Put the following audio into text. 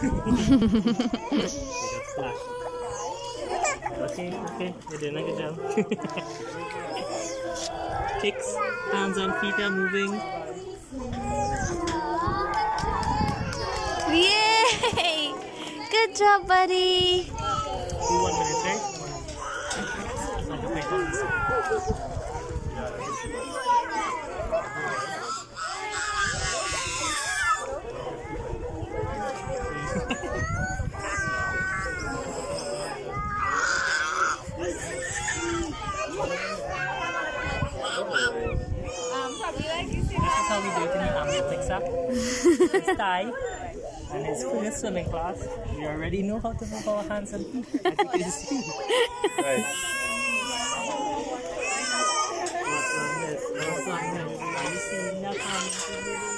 Okay, you're doing a good job. Kicks, hands and feet are moving. Yay! Good job, buddy. 1 minute, right? That's how we do it in the athletics app. It's Thye and his first swimming class. We already know how to move our hands and feet, as you can see. Right. What's on this? Are you seeing that hand?